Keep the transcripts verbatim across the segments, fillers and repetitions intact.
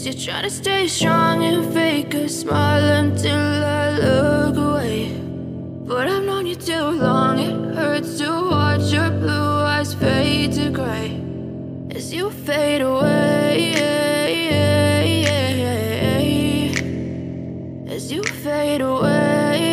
Guess you're trying to stay strong and fake a smile until I look away. But I've known you too long, it hurts to watch your blue eyes fade to gray as you fade away, as you fade away.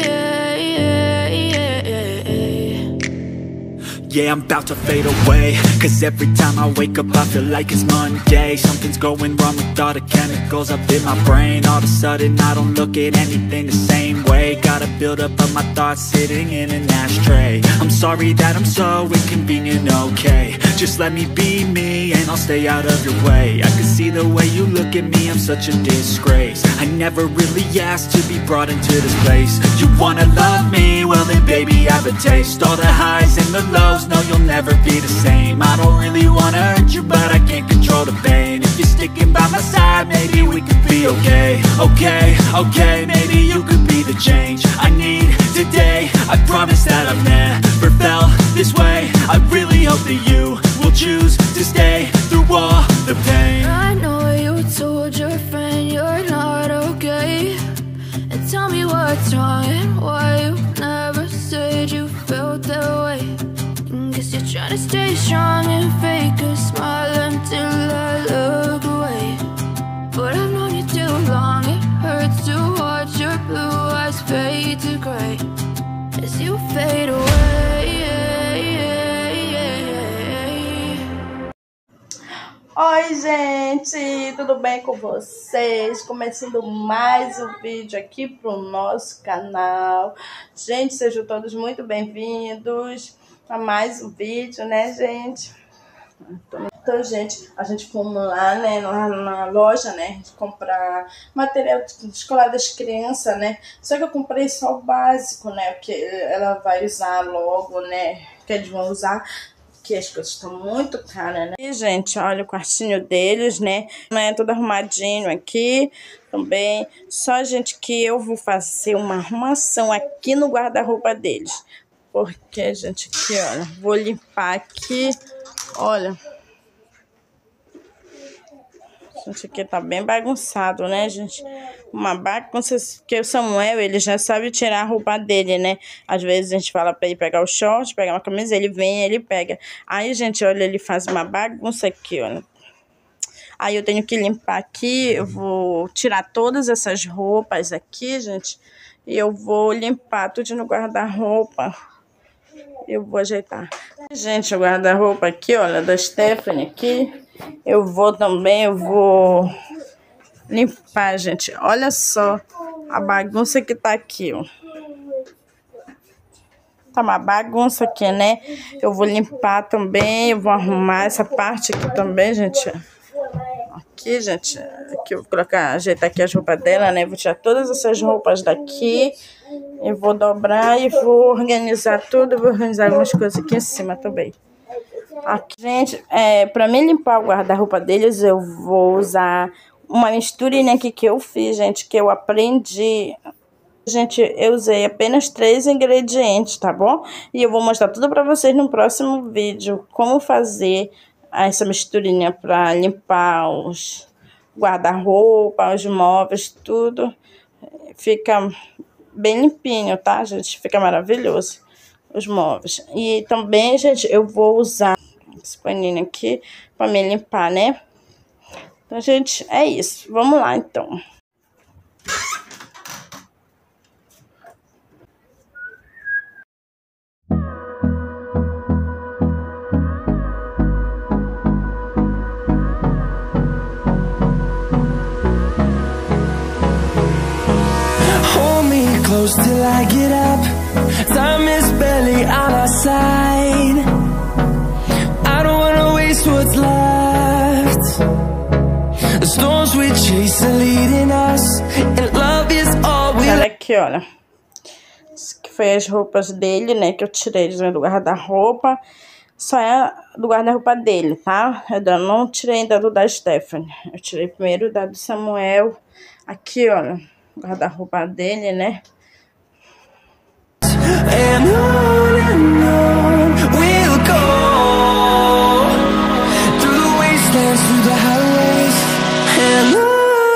Yeah, I'm about to fade away, cause every time I wake up I feel like it's Monday. Something's going wrong with all the chemicals up in my brain. All of a sudden I don't look at anything the same way. Gotta build up of my thoughts sitting in an ashtray. I'm sorry that I'm so inconvenient, okay. Just let me be me and I'll stay out of your way. I can see the way you look at me, I'm such a disgrace. I never really asked to be brought into this place. You wanna love me? Well then baby I have a taste. All the highs and the lows, no you'll never be the same. I don't really wanna hurt you but I can't control the pain. If you're sticking by my side maybe we could be okay. Okay, okay, maybe you could be the change I need today. I promise that I've never felt this way. I really hope that you will choose to stay through all the pain. I know you told your friend you're not okay, and tell me what's wrong and why you never said you felt that way. Guess you're trying to stay strong and fake a smile until I look away. But I've known you too long, it hurts to watch your blue eyes fade to gray as you fade away. Oi gente, tudo bem com vocês? Começando mais um vídeo aqui pro nosso canal. Gente, sejam todos muito bem-vindos a mais um vídeo, né, gente? Então, gente, a gente fomos lá, né, lá na loja, né, a gente comprar material escolar das crianças, né? Só que eu comprei só o básico, né, porque ela vai usar logo, né, que eles vão usar. Que as coisas estão muito caras, né? E, gente, olha o quartinho deles, né? É tudo arrumadinho aqui também. Só, gente, que eu vou fazer uma arrumação aqui no guarda-roupa deles. Porque, gente, aqui, olha, vou limpar aqui, olha. Gente, aqui tá bem bagunçado, né, gente? Uma bagunça, porque o Samuel, ele já sabe tirar a roupa dele, né? Às vezes a gente fala pra ele pegar o short, pegar uma camisa, ele vem, ele pega. Aí, gente, olha, ele faz uma bagunça aqui, olha. Aí eu tenho que limpar aqui, eu vou tirar todas essas roupas aqui, gente. E eu vou limpar tudo no guarda-roupa. Eu vou ajeitar. Gente, o guarda-roupa aqui, olha, da Stephanie aqui. Eu vou também, eu vou limpar, gente. Olha só a bagunça que tá aqui, ó. Tá uma bagunça aqui, né? Eu vou limpar também, eu vou arrumar essa parte aqui também, gente. Aqui, gente, aqui eu vou colocar, ajeitar aqui as roupas dela, né? Eu vou tirar todas essas roupas daqui. Eu vou dobrar e vou organizar tudo. Eu vou organizar algumas coisas aqui em cima também. Aqui, gente, é, pra mim limpar o guarda-roupa deles, eu vou usar uma misturinha aqui que eu fiz, gente, que eu aprendi. Gente, eu usei apenas três ingredientes, tá bom? E eu vou mostrar tudo pra vocês no próximo vídeo, como fazer essa misturinha pra limpar os guarda-roupa, os móveis, tudo. Fica bem limpinho, tá, gente? Fica maravilhoso os móveis. E também, gente, eu vou usar esse paninho aqui pra me limpar, né? Então, gente, é isso. Vamos lá, então. Hold me close till I get up. Time is barely on our side. I don't wanna waste what's left. The storms we chase are leading us, and love is all we... Olha aqui, olha. Isso que foi as roupas dele, né? Que eu tirei do guarda-roupa. Só é do guarda-roupa dele, tá? Eu não tirei ainda do da Stephanie. Eu tirei primeiro da do Samuel. Aqui, olha. Guarda-roupa dele, né? And on and on we'll go, through the wastelands, through the highways, and on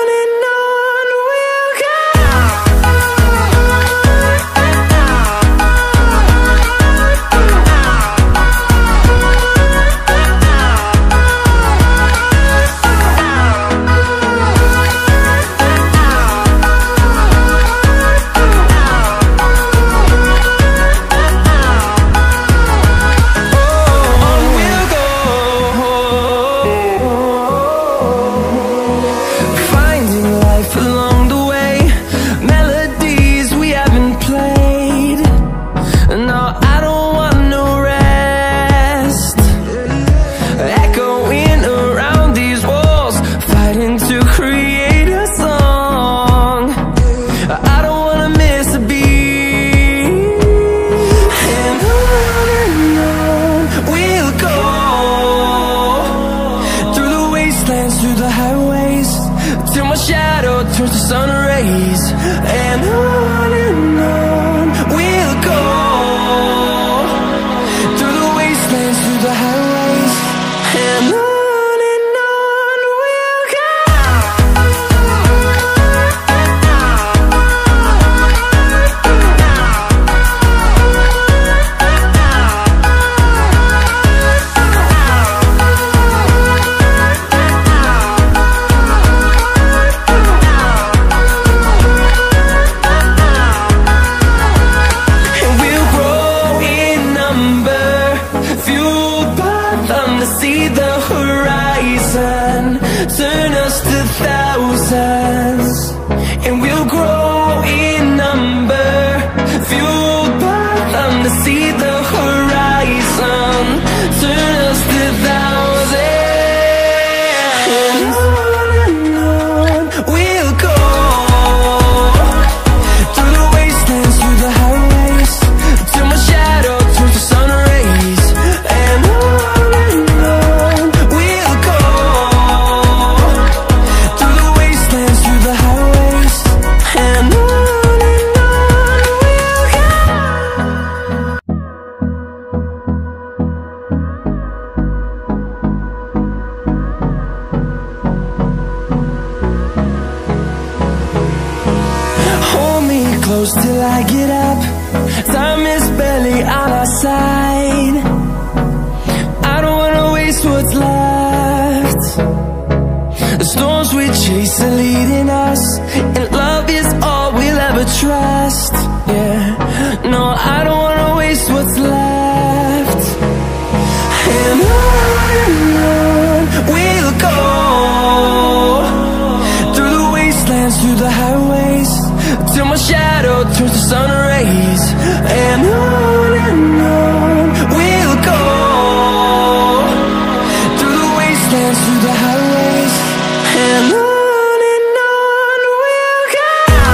through the highways, till my shadow turns to sun rays. And on and on we'll go, through the wastelands, through the highways. And on and on we'll go. See the horizon, turn us to thousands, and we'll grow in number, fueled by them. To see the horizon, turn us to thousands, and on and on we'll go, through the wastelands, through the highways, till my shadow turns to sun rays. And on close till I get up. Time is barely on our side. I don't wanna waste what's left. The storms we chase are leading us, and love is all we'll ever trust. Yeah, no, I don't wanna waste what's left. And on and on we'll go, through the wastelands, through the highways, till my shadow turns to sun rays. And on and on we'll go, through the wastelands, through the highways. And on and on we'll go.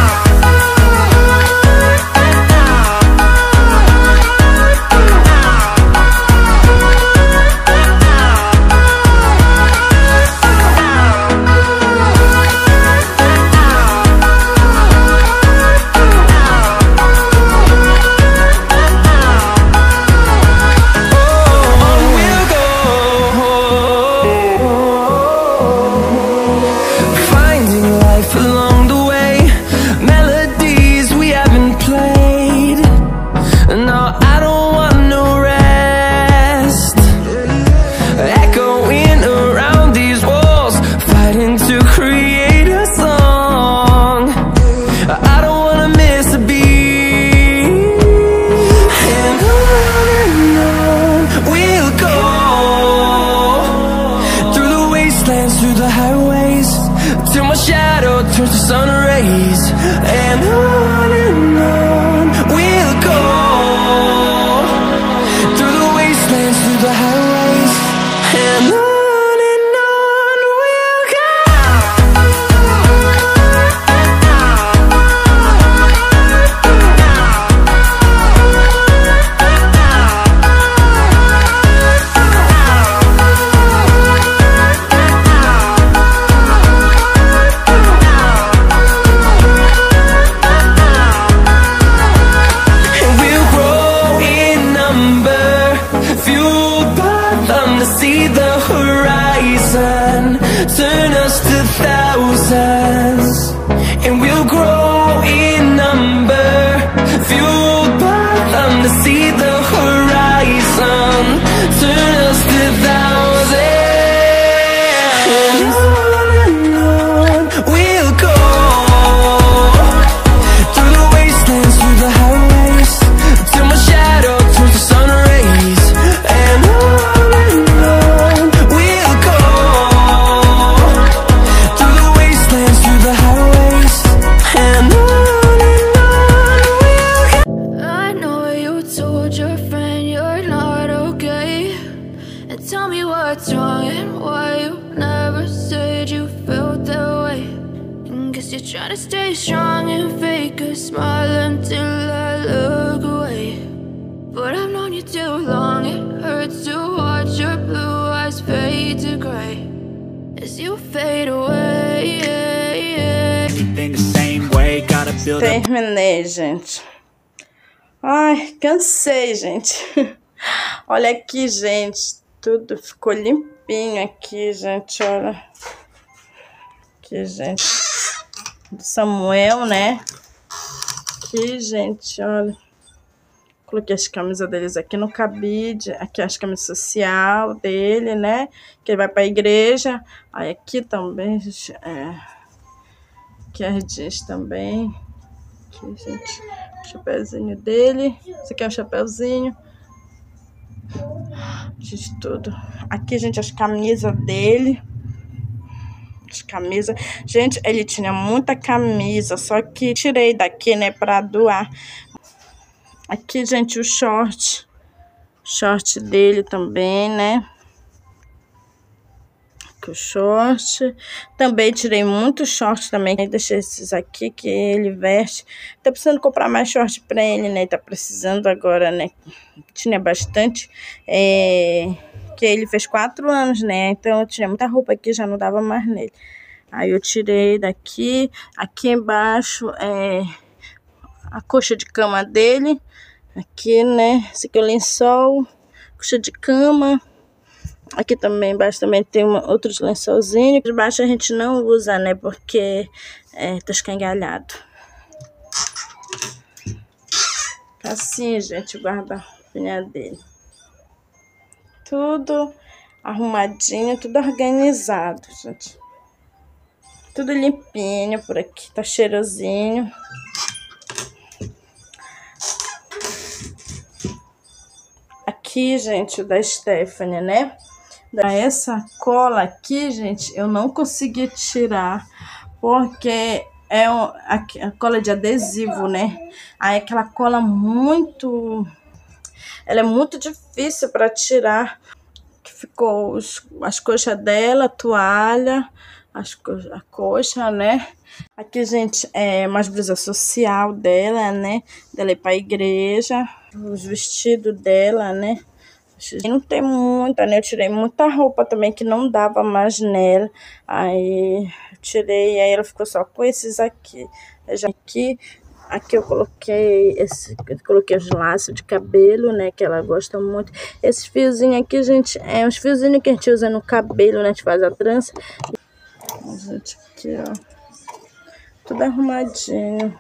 Through the highways, till my shadow turns to sun rays. And on and on we'll go, through the wastelands, through the highways. And on and on we'll go. See the horizon, turn us to thousands, and we'll grow in number, fueled by them. To see the horizon, turn us to thousands, and on and on we'll go, through the wastelands, through the highways, till my shadow turns to sun rays. And on what's wrong and why you never said you felt that way. And guess you're trying to stay strong and fake a smile until I look away. But I've known you too long, it hurts to watch your blue eyes fade to gray. as you fade away. Anything the same way, gotta build up. Terminei, gente. Ai, cansei, gente. Olha aqui, gente. Tudo ficou limpinho aqui, gente. Olha. Aqui, gente. Do Samuel, né? Aqui, gente, olha. Coloquei as camisas deles aqui no cabide. Aqui as camisas social dele, né? Que ele vai pra igreja. Aí aqui também, gente. É. Aqui as jeans também. Aqui, gente. O chapéuzinho dele. Esse aqui é o chapéuzinho. Gente, tudo. Aqui, gente, as camisas dele. As camisas. Gente, ele tinha muita camisa. Só que tirei daqui, né? Pra doar. Aqui, gente, o short. Short dele também, né? Aqui o short. Também tirei muito short também. Deixei esses aqui que ele veste. Tá precisando comprar mais short pra ele, né? Tá precisando agora, né? Tinha bastante. É... Que ele fez quatro anos, né? Então eu tinha muita roupa aqui, já não dava mais nele. Aí eu tirei daqui. Aqui embaixo é a coxa de cama dele. Aqui, né? Esse aqui é o lençol, coxa de cama. Aqui também embaixo também tem uma, outros lençolzinhos. Embaixo a gente não usa, né? Porque é, tá escangalhado. Assim, gente, o guarda-roupa dele. Tudo arrumadinho, tudo organizado, gente. Tudo limpinho por aqui, tá cheirosinho. Aqui, gente, o da Stephanie, né? Essa cola aqui, gente, eu não consegui tirar, porque é um, a, a cola de adesivo, né? Aí aquela cola muito... Ela é muito difícil para tirar. Que ficou os, as coxas dela, a toalha, as co a coxa, né? Aqui, gente, é mais blusa social dela, né? Dela ir pra igreja. Os vestidos dela, né? Não tem muita, né? Eu tirei muita roupa também que não dava mais nela. Aí eu tirei, aí ela ficou só com esses aqui. Já aqui, aqui eu coloquei esse, eu coloquei os laços de cabelo, né? Que ela gosta muito. Esses fiozinhos aqui, gente, é uns fiozinhos que a gente usa no cabelo, né? A gente faz a trança. Gente, aqui, ó. Tudo arrumadinho.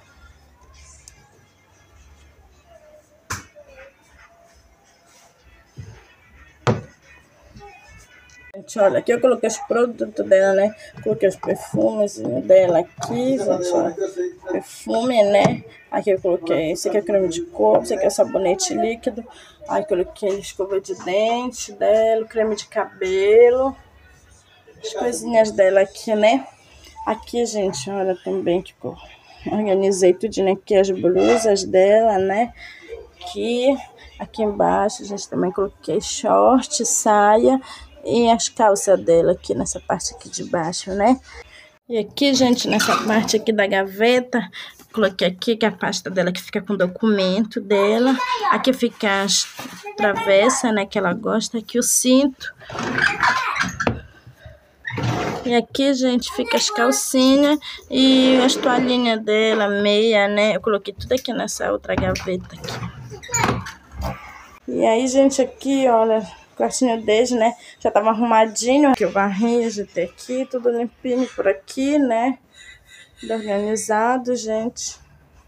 Gente, olha, aqui eu coloquei os produtos dela, né? Coloquei os perfumes dela aqui, gente, ó. Perfume, né? Aqui eu coloquei, esse aqui é creme de corpo, esse aqui é sabonete líquido. Aí coloquei escova de dente dela, creme de cabelo. As coisinhas dela aqui, né? Aqui, gente, olha também que eu organizei tudinho aqui, as blusas dela, né? Aqui, aqui embaixo, gente, também coloquei short, saia e as calças dela aqui nessa parte aqui de baixo, né? E aqui, gente, nessa parte aqui da gaveta, coloquei aqui que é a pasta dela que fica com o documento dela. Aqui fica as travessas, né, que ela gosta. Aqui o cinto. E aqui, gente, fica as calcinhas e as toalhinhas dela, meia, né? Eu coloquei tudo aqui nessa outra gaveta aqui. E aí, gente, aqui, olha, o quartinho deles, né? Já tava arrumadinho. Aqui eu varri, ajeitei aqui, tudo limpinho por aqui, né? Tudo organizado, gente.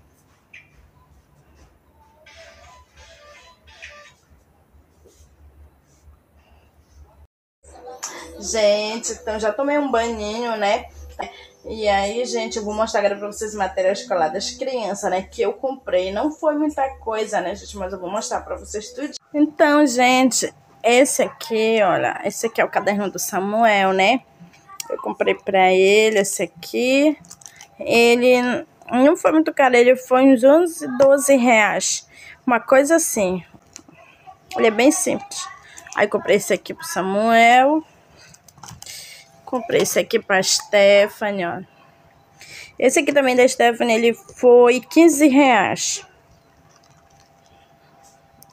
Gente, então já tomei um banhinho, né? E aí, gente, eu vou mostrar agora pra vocês o material escolar das crianças, né? Que eu comprei. Não foi muita coisa, né, gente? Mas eu vou mostrar pra vocês tudo. Então, gente, esse aqui, olha, esse aqui é o caderno do Samuel, né? Eu comprei pra ele esse aqui. Ele não foi muito caro, ele foi uns onze, doze reais. Uma coisa assim. Ele é bem simples. Aí comprei esse aqui pro Samuel. Comprei esse aqui pra Stephanie, ó. Esse aqui também da Stephanie, ele foi quinze reais.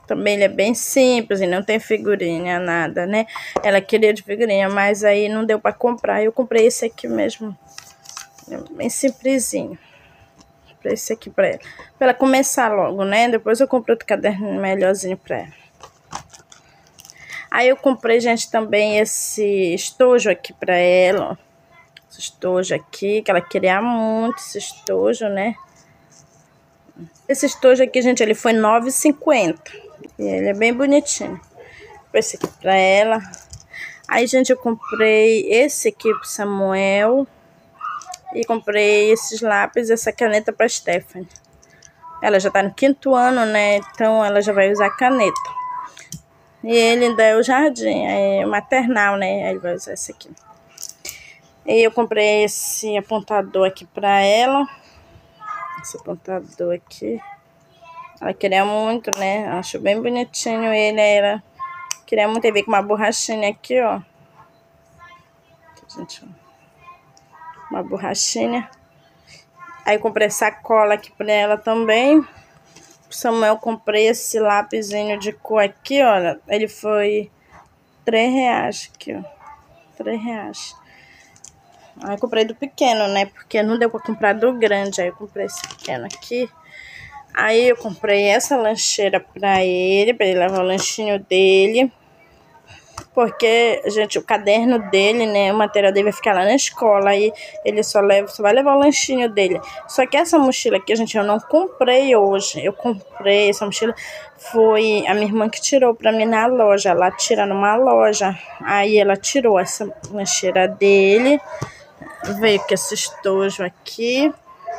Também ele é bem simples e não tem figurinha, nada, né? Ela queria de figurinha, mas aí não deu pra comprar. Eu comprei esse aqui mesmo, bem simplesinho. Comprei esse aqui pra ela, pra ela começar logo, né? Depois eu comprei outro caderno melhorzinho pra ela. Aí eu comprei, gente, também esse estojo aqui pra ela, ó. Esse estojo aqui, que ela queria muito, esse estojo, né? Esse estojo aqui, gente, ele foi nove reais e cinquenta centavos. E ele é bem bonitinho. Comprei esse aqui pra ela. Aí, gente, eu comprei esse aqui pro Samuel. E comprei esses lápis, essa caneta pra Stephanie. Ela já tá no quinto ano, né? Então, ela já vai usar caneta. E ele ainda é o jardim, é maternal, né? Aí ele vai usar esse aqui. E eu comprei esse apontador aqui pra ela. Esse apontador aqui. Ela queria muito, né? Acho bem bonitinho ele. Ela queria muito. Ele veio com uma borrachinha aqui, ó. Aqui, gente, ó. Uma borrachinha. Aí eu comprei sacola aqui pra ela também. Pro Samuel comprei esse lápisinho de cor aqui, olha. Ele foi três reais aqui, ó. três reais. Aí eu comprei do pequeno, né? Porque não deu pra comprar do grande. Aí eu comprei esse pequeno aqui. Aí eu comprei essa lancheira pra ele, pra ele levar o lanchinho dele. Porque, gente, o caderno dele, né, o material dele vai ficar lá na escola. Aí ele só, leva, só vai levar o lanchinho dele. Só que essa mochila aqui, gente, eu não comprei hoje. Eu comprei essa mochila, foi a minha irmã que tirou pra mim na loja. Ela tira numa loja. Aí ela tirou essa lancheira dele. Veio com esse estojo aqui.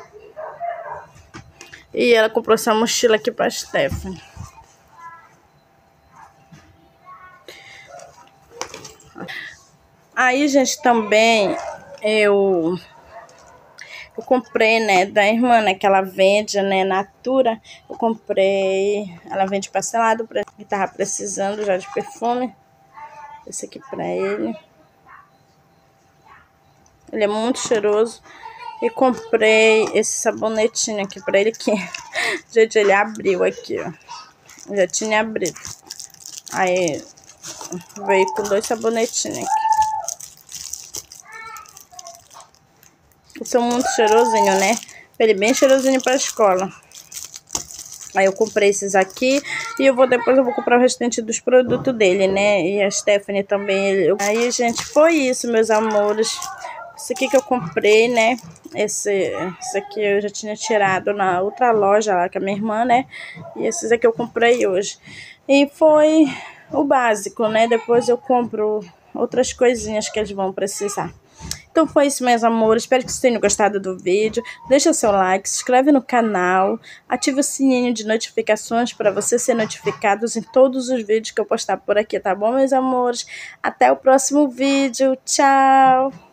E ela comprou essa mochila aqui pra Stephanie. Aí, gente, também eu, eu comprei, né, da irmã, né, que ela vende, né, Natura. Eu comprei, ela vende parcelado, pra ele tava precisando já de perfume. Esse aqui pra ele. Ele é muito cheiroso. E comprei esse sabonetinho aqui pra ele que, gente, ele abriu aqui, ó. Já tinha abrido. Aí veio com dois sabonetinhos aqui. São muito cheirosinho, né? Ele bem cheirosinho pra escola. Aí eu comprei esses aqui. E eu vou depois eu vou comprar o restante dos produtos dele, né? E a Stephanie também. Eu... Aí, gente, foi isso, meus amores. Esse aqui que eu comprei, né? Esse, esse aqui eu já tinha tirado na outra loja lá com a minha irmã, né? E esses aqui eu comprei hoje. E foi o básico, né? Depois eu compro outras coisinhas que eles vão precisar. Então foi isso, meus amores. Espero que vocês tenham gostado do vídeo. Deixa seu like, se inscreve no canal. Ativa o sininho de notificações para você ser notificado em todos os vídeos que eu postar por aqui, tá bom, meus amores? Até o próximo vídeo. Tchau!